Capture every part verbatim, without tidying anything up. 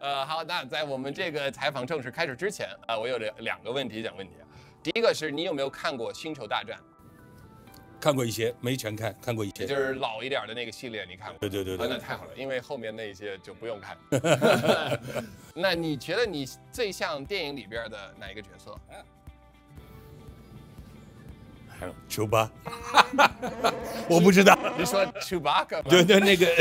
呃，好，那在我们这个采访正式开始之前，啊、呃，我有两两个问题想问你。第一个是你有没有看过《星球大战》？ 看过一些，没全看，看过一些， 就是老一点的那个系列，你看过？ 对对对对， 啊、那太好了，因为后面那些就不用看。那你觉得你最像电影里边的哪一个角色？ 丘巴，我不知道。 你说 Chewbacca 吗？ 对对，那个。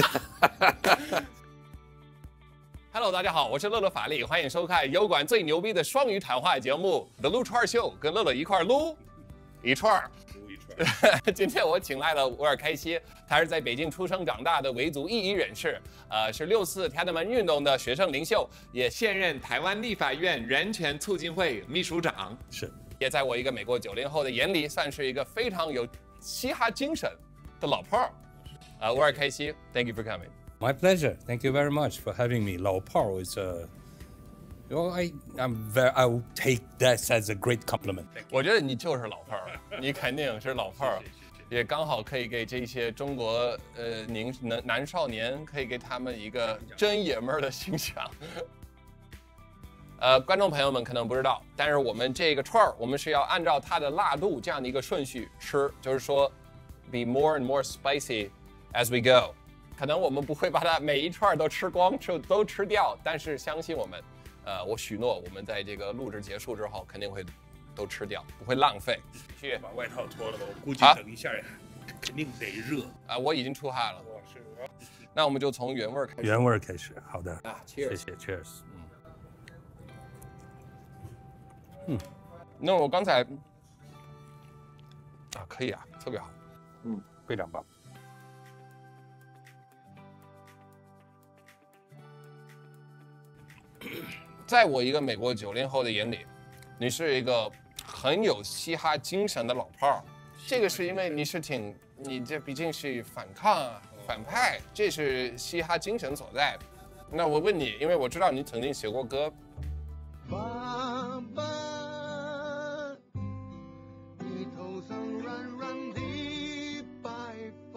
Hello， 大家好，我是乐乐法力，欢迎收看油管最牛逼的双语谈话节目《The 撸串秀》，跟乐乐一块撸一串儿。今天我请来了乌尔开西，他是在北京出生长大的维族异议人士，呃，是六四天安门运动的学生领袖，也现任台湾立法院人权促进会秘书长， 是， 也在我一个美国九零后的眼里，算是一个非常有嘻哈精神的老炮儿。呃，乌尔开西 ，Thank you for coming. My pleasure. Thank you very much for having me. 老炮儿 is a Well, I, I'm very, I will take that as a great compliment. 我觉得你就是老炮儿，你肯定是老炮儿，也刚好可以给这些中国呃年男男少年，可以给他们一个真爷们儿的形象。呃，观众朋友们可能不知道，但是我们这个串儿，我们是要按照它的辣度这样的一个顺序吃，就是说 ，be more and more spicy as we go。可能我们不会把它每一串都吃光，就都吃掉，但是相信我们。呃，我许诺，我们在这个录制结束之后，肯定会都吃掉，不会浪费。去把外套脱了吧，我估计等一下肯定得热。 啊，我已经出汗了。是。那我们就从原味开始。 原味开始，好的。 啊 ，Cheers， 谢谢 ，Cheers。 嗯。嗯。那我刚才啊，可以啊，特别好。 嗯，非常棒。 在我一个美国九零后的眼里，你是一个很有嘻哈精神的老炮儿。这个是因为你是挺，你这毕竟是反抗反派，这是嘻哈精神所在。那我问你，因为我知道你曾经写过歌。爸爸，你头上软软的白发。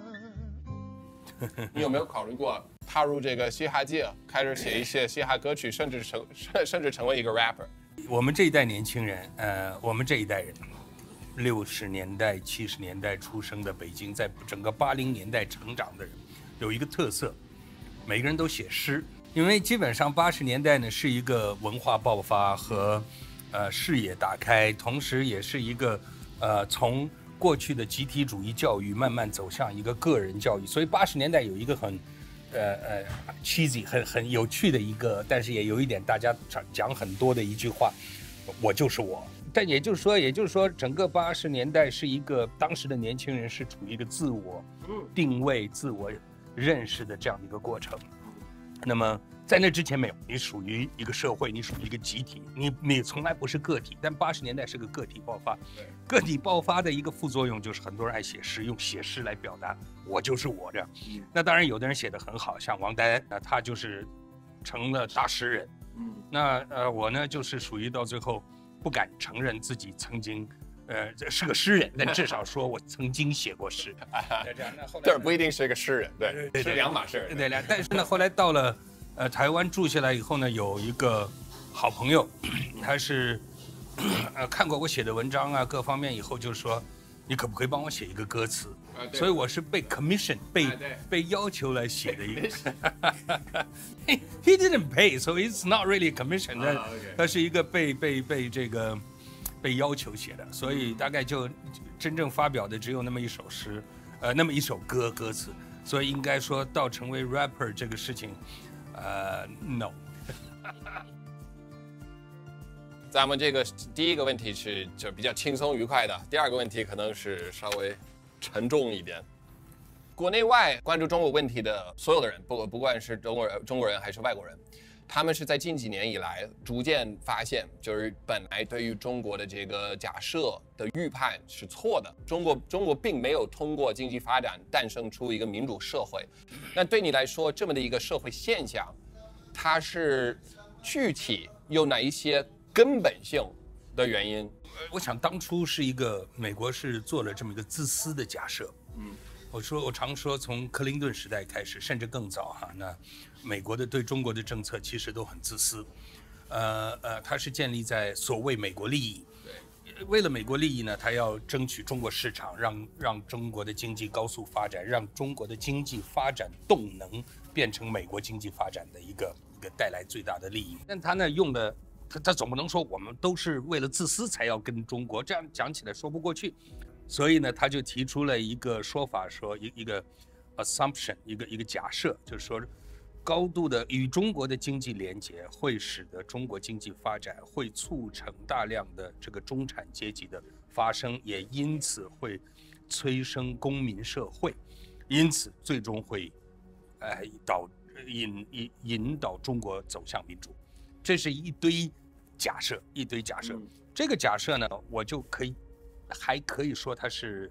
你有没有考虑过？踏入这个嘻哈界，开始写一些嘻哈歌曲，甚至成甚至成为一个 rapper。 我们这一代年轻人，呃，我们这一代人，六十年代、七十年代出生的北京，在整个八零年代成长的人，有一个特色，每个人都写诗，因为基本上八十年代呢是一个文化爆发和呃视野打开，同时也是一个呃从过去的集体主义教育慢慢走向一个个人教育，所以八十年代有一个很。呃呃 cheesy 很很有趣的一个，但是也有一点大家讲讲很多的一句话，我就是我。但也就是说，也就是说，整个八十年代是一个当时的年轻人是处于一个自我定位、自我认识的这样的一个过程。那么在那之前没有，你属于一个社会，你属于一个集体，你你从来不是个体。但八十年代是个个体爆发，个体爆发的一个副作用就是很多人爱写诗，用写诗来表达我就是我这样。嗯、那当然，有的人写得很好，像王丹，那他就是成了大诗人。嗯、那呃，我呢就是属于到最后不敢承认自己曾经。呃，是个诗人，但至少说我曾经写过诗。 这样，那后来这不一定是个诗人，对， 对是两码事。 对两，但是呢，后来到了呃台湾住下来以后呢，有一个好朋友，他是呃看过我写的文章啊，各方面以后就说，你可不可以帮我写一个歌词？啊、所以我是被 commission 被、啊、被要求来写的一个。He didn't pay, so it's not really a commission、啊。他是一个被被被这个。被要求写的，所以大概就真正发表的只有那么一首诗，呃，那么一首歌歌词，所以应该说到成为 rapper 这个事情，呃 ，no。 咱们这个第一个问题是就比较轻松愉快的，第二个问题可能是稍微沉重一点。国内外关注中国问题的所有的人，不不管是中国人、中国人还是外国人。他们是在近几年以来逐渐发现，就是本来对于中国的这个假设的预判是错的。中国中国并没有通过经济发展诞生出一个民主社会。那对你来说，这么的一个社会现象，它是具体有哪一些根本性的原因？ 我想当初是一个美国是做了这么一个自私的假设，嗯， 我说，我常说，从克林顿时代开始，甚至更早哈，那美国的对中国的政策其实都很自私，呃呃，它是建立在所谓美国利益。对，为了美国利益呢，它要争取中国市场，让让中国的经济高速发展，让中国的经济发展动能变成美国经济发展的一个一个带来最大的利益。但他呢用的，他他总不能说我们都是为了自私才要跟中国，这样讲起来说不过去。所以呢，他就提出了一个说法，说一一个 assumption， 一个一个假设，就是说，高度的与中国的经济连结会使得中国经济发展，会促成大量的这个中产阶级的发生，也因此会催生公民社会，因此最终会，呃，导引引引导中国走向民主。这是一堆假设，一堆假设。嗯、这个假设呢，我就可以。还可以说它是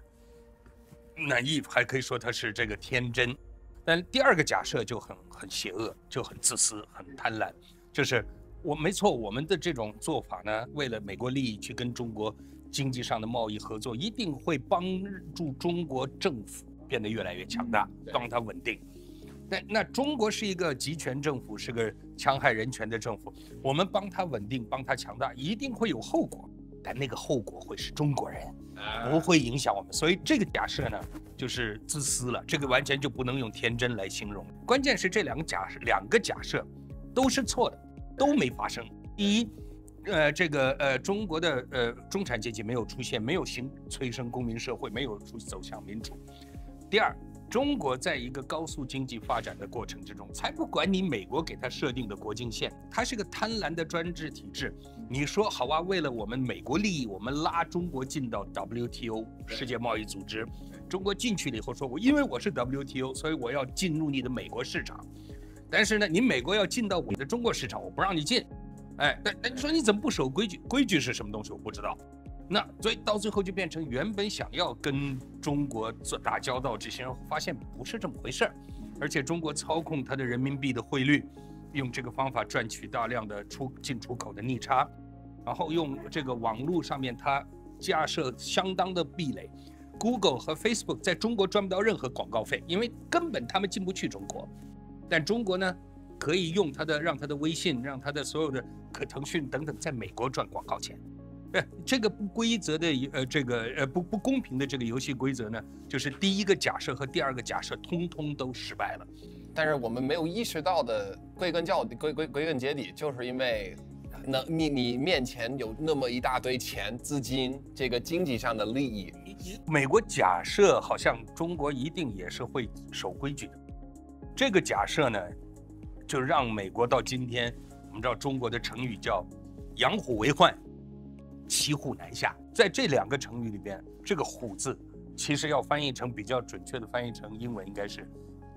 naive，还可以说它是这个天真，但第二个假设就很很邪恶，就很自私，很贪婪。就是我没错，我们的这种做法呢，为了美国利益去跟中国经济上的贸易合作，一定会帮助中国政府变得越来越强大，帮它稳定。那那中国是一个集权政府，是个戕害人权的政府，我们帮它稳定，帮它强大，一定会有后果。但那个后果会是中国人，不会影响我们，所以这个假设呢，就是自私了。这个完全就不能用天真来形容。关键是这两个假设，两个假设都是错的，都没发生。第一，呃，这个呃，中国的呃中产阶级没有出现，没有形催生公民社会，没有走向民主。第二，中国在一个高速经济发展的过程之中，才不管你美国给它设定的国境线，它是个贪婪的专制体制。你说好啊，为了我们美国利益，我们拉中国进到 W T O 世界贸易组织，中国进去了以后说，我因为我是 W T O， 所以我要进入你的美国市场。但是呢，你美国要进到我的中国市场，我不让你进。哎，但但你说你怎么不守规矩？规矩是什么东西？我不知道。那所以到最后就变成原本想要跟中国做打交道这些人发现不是这么回事儿，而且中国操控它的人民币的汇率，用这个方法赚取大量的出进出口的逆差。然后用这个网络上面，它架设相当的壁垒。Google 和 Facebook 在中国赚不到任何广告费，因为根本他们进不去中国。但中国呢，可以用它的让它的微信，让它的所有的可腾讯等等，在美国赚广告钱。呃，这个不规则的呃这个呃不不公平的这个游戏规则呢，就是第一个假设和第二个假设通通都失败了。 但是我们没有意识到的，归根究底，归归归根结底，就是因为。那你你面前有那么一大堆钱、资金，这个经济上的利益， 美国假设好像中国一定也是会守规矩的，这个假设呢，就让美国到今天，我们知道中国的成语叫“养虎为患，骑虎难下”。在这两个成语里边，这个“虎”字其实要翻译成比较准确的翻译成英文应该是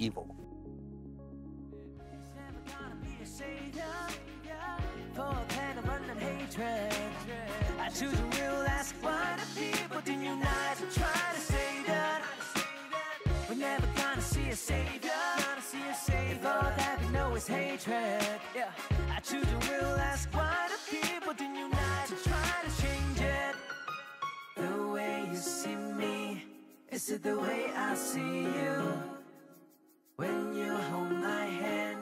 evil。I choose a real last why the people unite and try to save ya. We're never gonna see a savior. If all that we know is hatred, yeah. I choose a real last why.